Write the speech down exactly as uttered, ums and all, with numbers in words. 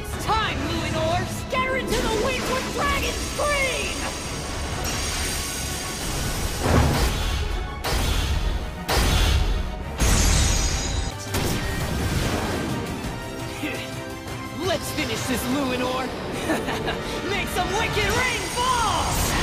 It's time, Luinor! Scatter into the wind with Dragon Scream! Let's finish this, Luinor! Make some wicked rain fall!